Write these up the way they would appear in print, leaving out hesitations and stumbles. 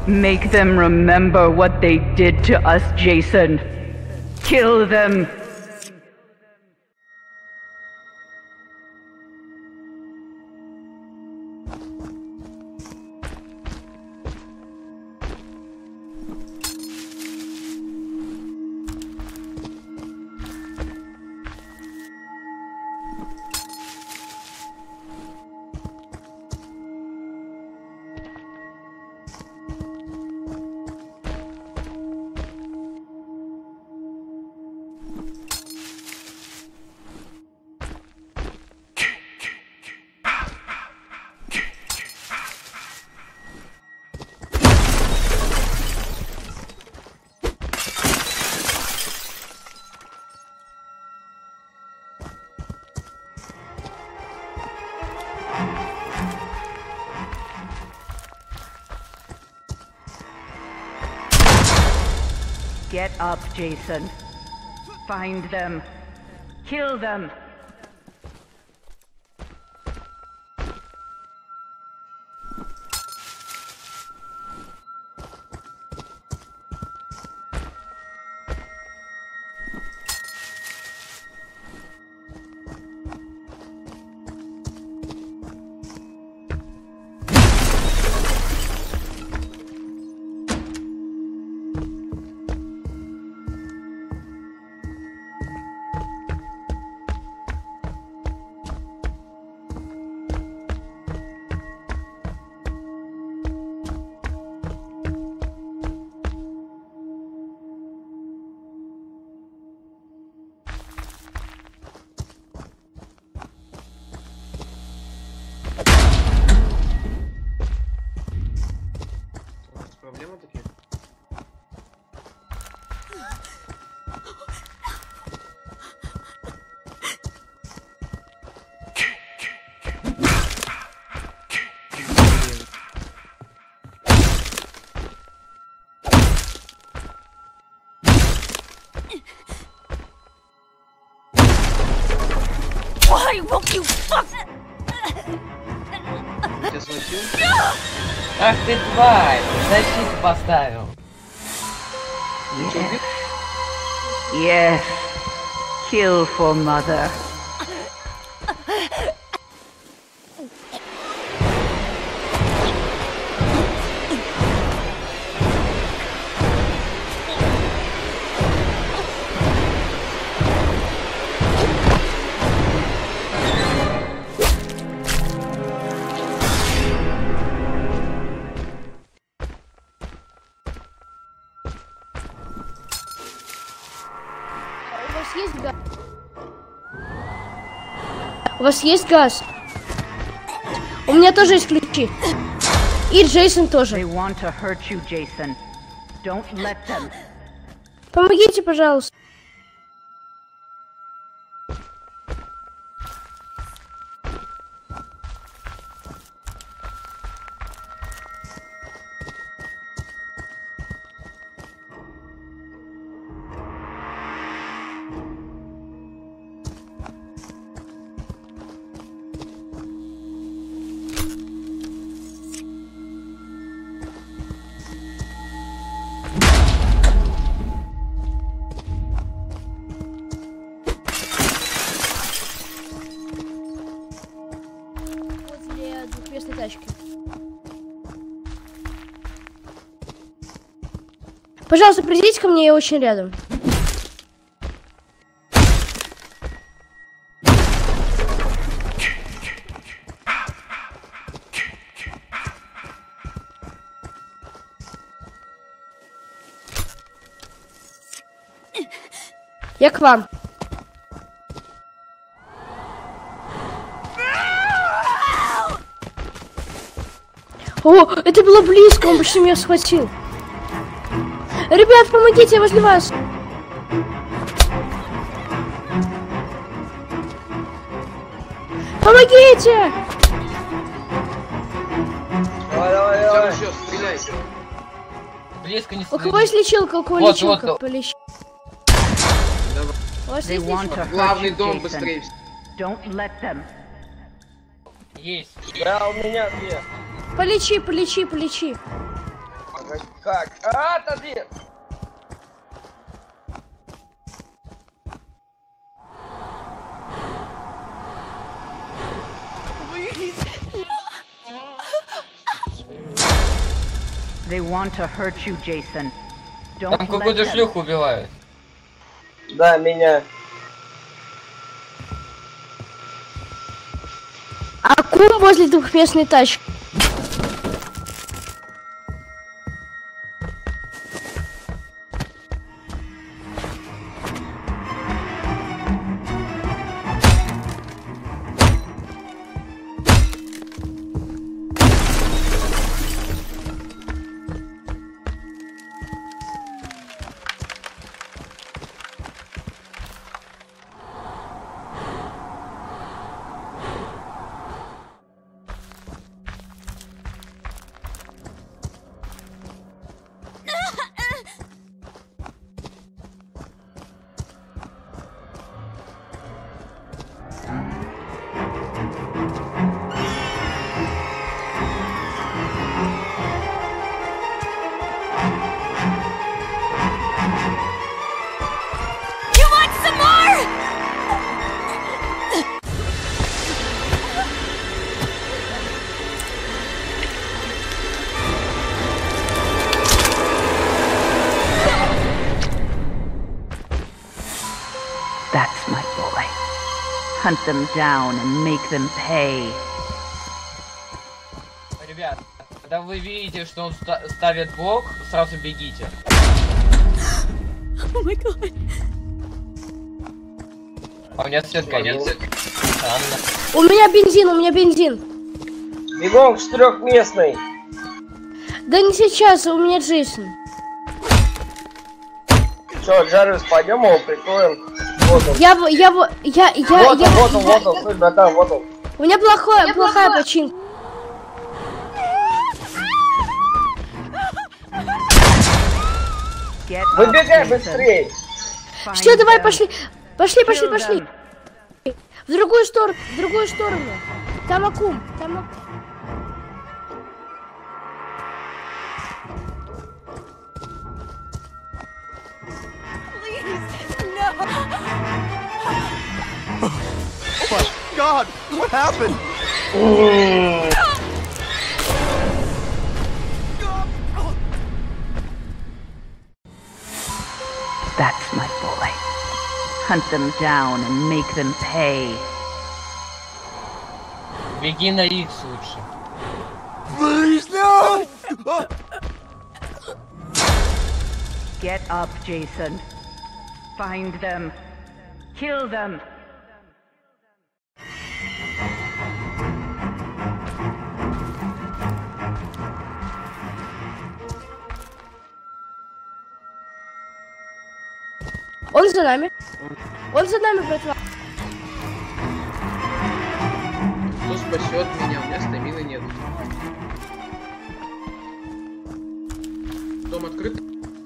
Make them remember what they did to us, Jason. Kill them. Get up, Jason. Find them. Kill them. Проблемы такие? Why won't you fuck? Тебя схватил? Ах ты тварь! Защиту поставил. Yes. Kill for mother. У вас есть газ? У меня тоже есть ключи. И Джейсон тоже. They want to hurt you, Jason. Don't let them. Помогите, пожалуйста. Возле двухместной тачки. Пожалуйста, придите ко мне, я очень рядом. Я к вам. О, это было близко, он почти меня схватил. Ребят, помогите, я возле вас. Помогите! Давай, все, стреляй. Близко не У кого есть лечилка? У кого Вот, лечилка? вот. Полечи. Давай. У вас They есть want лечилка? to hurt Главный you, дом Jason. быстрее. Don't let them. Есть. Да, у меня две. Полечи, полечи, полечи. Как? А, отойди! They want to hurt you, Jason. Don't Там let какую-то them. шлюху убивают. Да, меня. Акум возле двухместной тачки. You want some more? That's my boy. Hunt them down and make them pay. Ребят, когда вы видите, что он ставит блок, сразу бегите. Oh my god. А у меня свет горит. Странно. У меня бензин. Бегом к 4-местной. Да не сейчас, у меня Джейсон. Че, Джарвис, пойдем его прикроем. Вот он. Вот он, слышь, братан, вот он. У меня плохая починка. Get Выбегай up, Jason. быстрее. Find Все, давай, them. пошли. Kill Пошли. them. В другую сторону. Там Акум. Please, no. God, what happened? That's my boy. Hunt them down and make them pay. Беги на X лучше. Please, no! Get up, Jason. Find them. Kill them. Он за нами, братва. Кто спасет меня? У меня стамины нет. Дом открыт?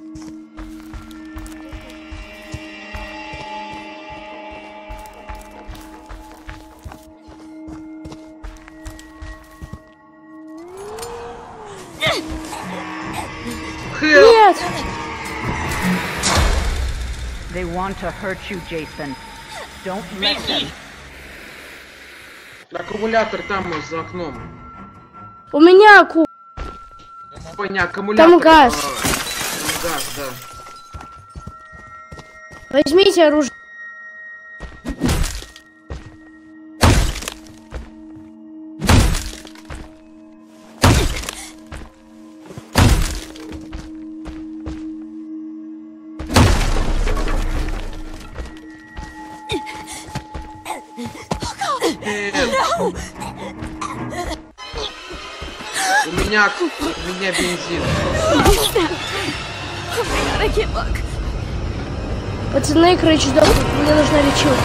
Нет! They want to hurt you, Jason. Don't let them. Аккумулятор там за окном. У меня Акум. Поня, аккумулятор. Там газ. Там газ, да. Возьмите оружие. У меня бензин. Oh my god, I can't look. Пацаны, короче, мне нужна лечилка.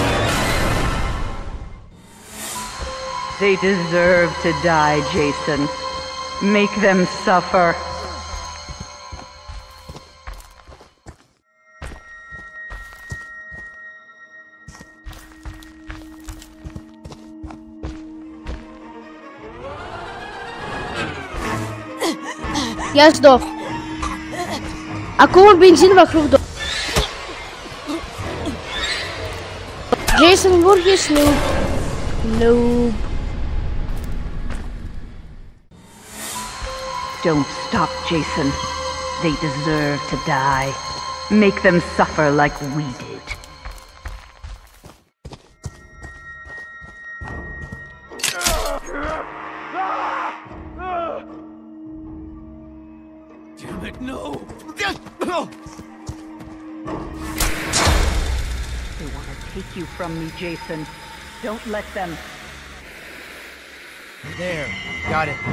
They deserve to die, Jason. Make them suffer. Я сдох. Акула бензин вокруг дома. Джейсон Voorhees, noob. Noob. Don't stop, Jason. They deserve to die. Make them suffer like we did. Damn it, no! They want to take you from me, Jason. Don't let them. There, got it.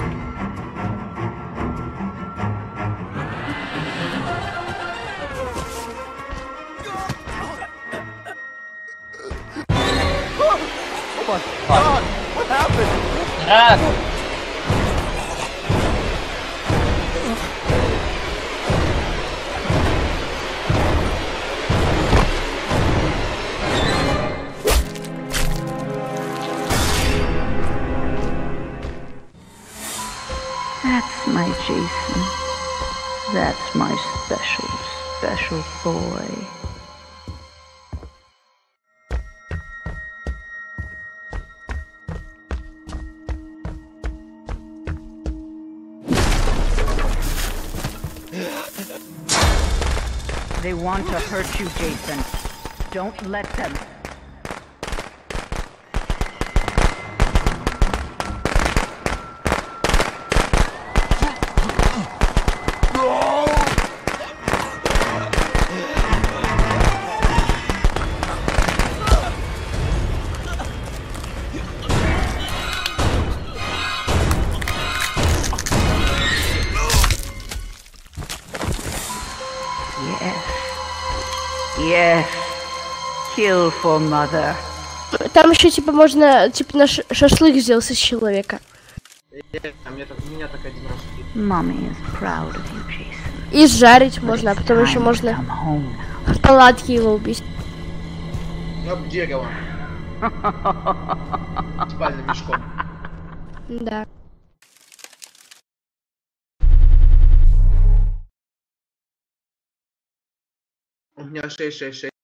Oh my God! What happened? Рак! That's my Jason. That's my special, special boy. They want to hurt you, Jason. Don't let them. Yes. Kill for mother. Там еще типа можно типа на шашлык сделать из человека. Меня так один раз убили. Mommy is proud of you, Jason. И жарить можно, а потом еще можно Come home. в палатке его убить. Об дерево. Спальным мешком. Да. У меня 666.